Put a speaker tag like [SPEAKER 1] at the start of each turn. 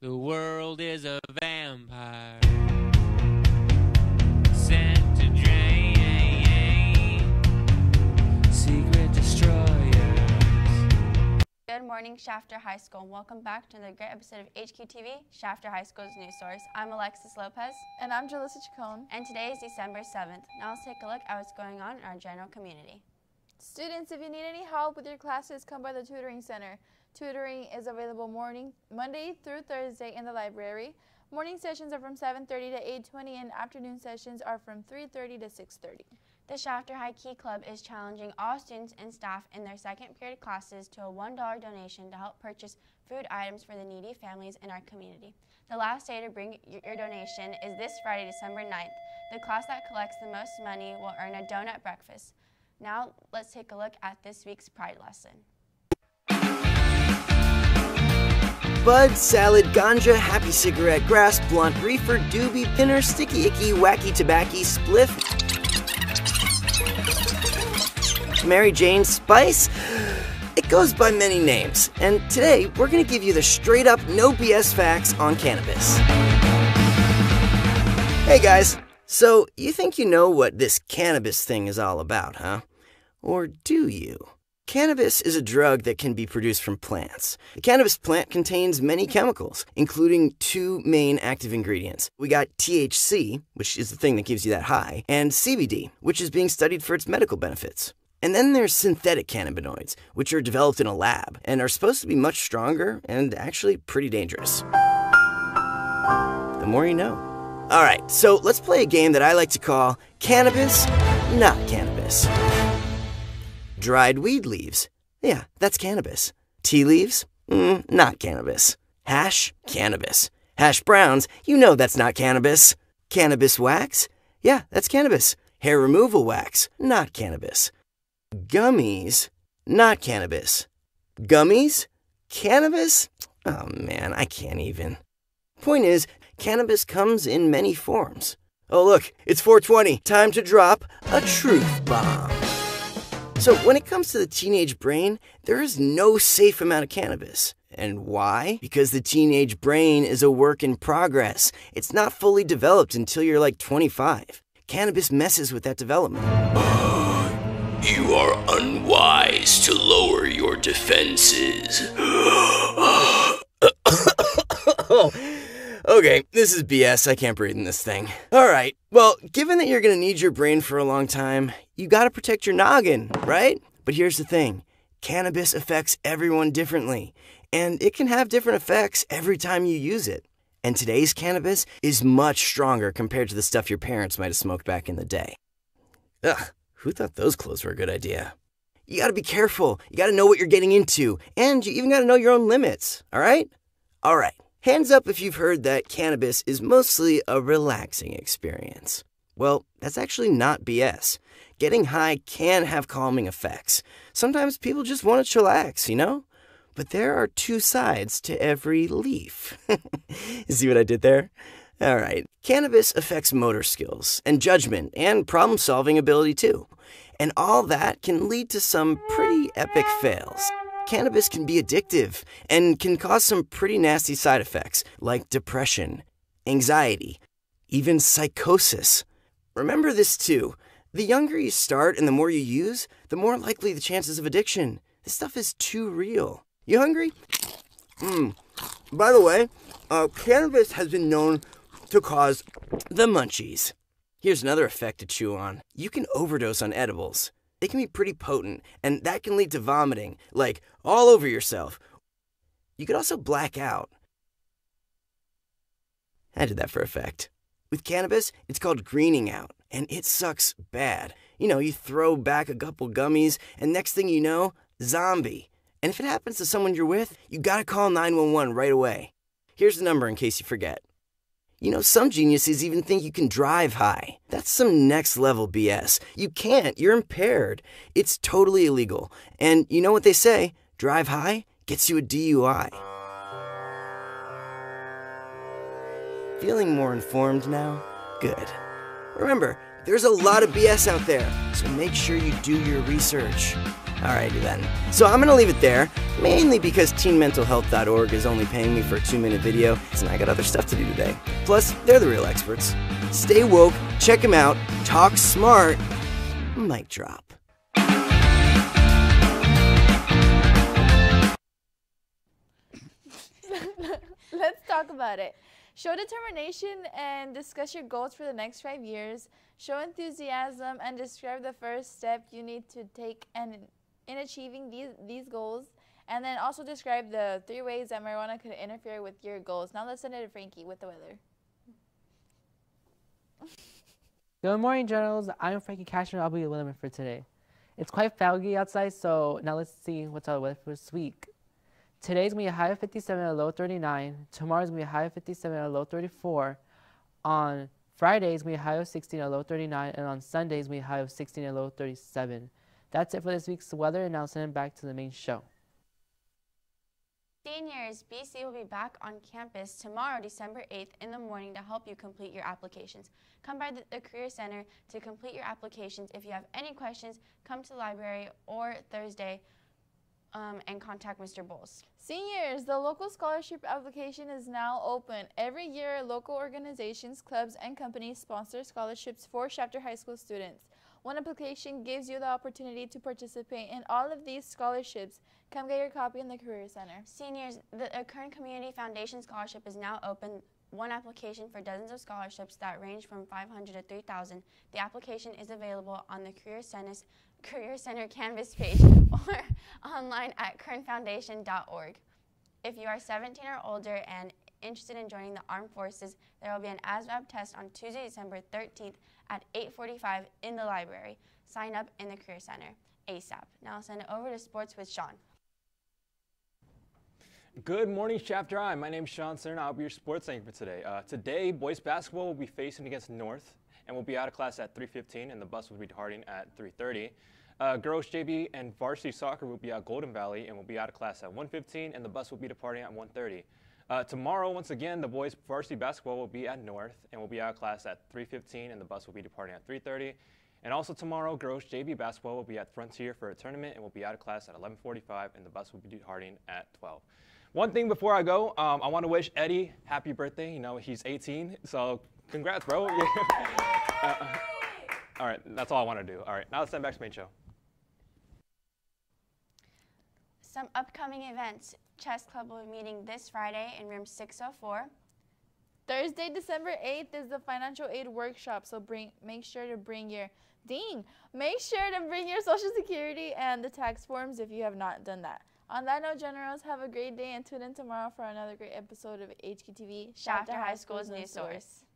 [SPEAKER 1] The world is a vampire sent to drain secret destroyers.
[SPEAKER 2] Good morning, Shafter High School, and welcome back to another great episode of HQTV, Shafter High School's news source. I'm Alexis Lopez.
[SPEAKER 3] And I'm Jalissa Chacon.
[SPEAKER 2] And today is December 7th. Now let's take a look at what's going on in our general community.
[SPEAKER 3] Students, if you need any help with your classes, come by the Tutoring Center. Tutoring is available Monday through Thursday in the library. Morning sessions are from 7:30 to 8:20 and afternoon sessions are from 3:30 to 6:30.
[SPEAKER 2] The Shafter High Key Club is challenging all students and staff in their second period classes to a $1 donation to help purchase food items for the needy families in our community. The last day to bring your donation is this Friday, December 9th. The class that collects the most money will earn a donut breakfast. Now let's take a look at this week's Pride lesson.
[SPEAKER 4] Bud, salad, ganja, happy cigarette, grass, blunt, reefer, doobie, pinner, sticky icky, wacky tobacco, spliff, Mary Jane, spice. It goes by many names, and today we're going to give you the straight up, no BS facts on cannabis. Hey guys, so you think you know what this cannabis thing is all about, huh? Or do you? Cannabis is a drug that can be produced from plants. The cannabis plant contains many chemicals, including two main active ingredients. We got THC, which is the thing that gives you that high, and CBD, which is being studied for its medical benefits. And then there's synthetic cannabinoids, which are developed in a lab and are supposed to be much stronger and actually pretty dangerous. The more you know. All right, so let's play a game that I like to call Cannabis, Not Cannabis. Dried weed leaves. Yeah, that's cannabis. Tea leaves? Not cannabis. Hash? Cannabis. Hash browns? You know that's not cannabis. Cannabis wax? Yeah, that's cannabis. Hair removal wax? Not cannabis. Gummies? Not cannabis. Gummies? Cannabis? Oh man, I can't even. Point is, cannabis comes in many forms. Oh look, it's 420. Time to drop a truth bomb. So when it comes to the teenage brain, there is no safe amount of cannabis. And why? Because the teenage brain is a work in progress. It's not fully developed until you're like 25. Cannabis messes with that development.
[SPEAKER 5] You are unwise to lower your defenses.
[SPEAKER 4] Okay, this is BS. I can't breathe in this thing. Alright, well, given that you're gonna need your brain for a long time, you gotta protect your noggin, right? But here's the thing. Cannabis affects everyone differently, and it can have different effects every time you use it. And today's cannabis is much stronger compared to the stuff your parents might have smoked back in the day. Ugh, who thought those clothes were a good idea? You gotta be careful, you gotta know what you're getting into, and you even gotta know your own limits, alright? Alright. Hands up if you've heard that cannabis is mostly a relaxing experience. Well, that's actually not BS. Getting high can have calming effects. Sometimes people just want to chillax, you know? But there are two sides to every leaf. You see what I did there? Alright, cannabis affects motor skills and judgment and problem-solving ability too. And all that can lead to some pretty epic fails. Cannabis can be addictive and can cause some pretty nasty side effects like depression, anxiety, even psychosis. Remember this too. The younger you start and the more you use, the more likely the chances of addiction. This stuff is too real. You hungry? By the way, cannabis has been known to cause the munchies. Here's another effect to chew on. You can overdose on edibles. They can be pretty potent, and that can lead to vomiting, like all over yourself. You could also black out. I did that for effect. With cannabis, it's called greening out, and it sucks bad. You know, you throw back a couple gummies, and next thing you know, zombie. And if it happens to someone you're with, you gotta call 911 right away. Here's the number in case you forget. You know, some geniuses even think you can drive high. That's some next level BS. You can't, you're impaired. It's totally illegal. And you know what they say? Drive high gets you a DUI. Feeling more informed now? Good. Remember, there's a lot of BS out there, so make sure you do your research. Alrighty then. So I'm gonna leave it there. Mainly because teenmentalhealth.org is only paying me for a 2-minute video, and I got other stuff to do today. Plus, they're the real experts. Stay woke, check them out, talk smart, mic drop.
[SPEAKER 3] Let's talk about it. Show determination and discuss your goals for the next 5 years. Show enthusiasm and describe the first step you need to take in achieving these goals. And then also describe the 3 ways that marijuana could interfere with your goals. Now let's send it to Frankie with the weather.
[SPEAKER 6] Good morning, Generals. I'm Frankie Cashman. I'll be your weatherman for today. It's quite foggy outside, so now let's see what's our weather for this week. Today's going to be a high of 57 and a low of 39. Tomorrow's going to be a high of 57 and a low of 34. On Friday's going to be a high of 16 and a low of 39. And on Sunday's going to be a high of 16 and a low of 37. That's it for this week's weather, and now send it back to the main show.
[SPEAKER 2] Seniors, BC will be back on campus tomorrow, December 8th in the morning to help you complete your applications. Come by the Career Center to complete your applications. If you have any questions, come to the library or Thursday and contact Mr. Bowles.
[SPEAKER 3] Seniors, the local scholarship application is now open. Every year, local organizations, clubs, and companies sponsor scholarships for Shafter High School students. One application gives you the opportunity to participate in all of these scholarships. Come get your copy in the Career Center.
[SPEAKER 2] Seniors, the Kern Community Foundation Scholarship is now open. One application for dozens of scholarships that range from $500 to $3,000. The application is available on the Career Center Canvas page or online at kernfoundation.org. If you are 17 or older and interested in joining the Armed Forces, there will be an ASVAB test on Tuesday, December 13th at 8:45 in the library. Sign up in the Career Center ASAP. Now I'll send it over to sports with Sean.
[SPEAKER 7] Good morning, Shafter High. My name is Sean Cern. I'll be your sports anchor for today. Today, boys basketball will be facing against North, and we'll be out of class at 3:15, and the bus will be departing at 3:30. Girls JV and varsity soccer will be at Golden Valley, and we'll be out of class at 1:15, and the bus will be departing at 1:30. Tomorrow, once again, the boys varsity basketball will be at North, and we'll be out of class at 3:15, and the bus will be departing at 3:30. And also tomorrow, girls JV basketball will be at Frontier for a tournament, and we'll be out of class at 11:45, and the bus will be departing at 12. One thing before I go, I want to wish Eddie happy birthday. You know, he's 18, so congrats, bro. All right, that's all I want to do. All right, now let's send back to the main show.
[SPEAKER 2] Some upcoming events. Chess Club will be meeting this Friday in room 604.
[SPEAKER 3] Thursday, December 8th is the financial aid workshop, so make sure to bring your Social Security and the tax forms if you have not done that. On that note, Generals, have a great day and tune in tomorrow for another great episode of HQTV,
[SPEAKER 2] Shafter High School's news source.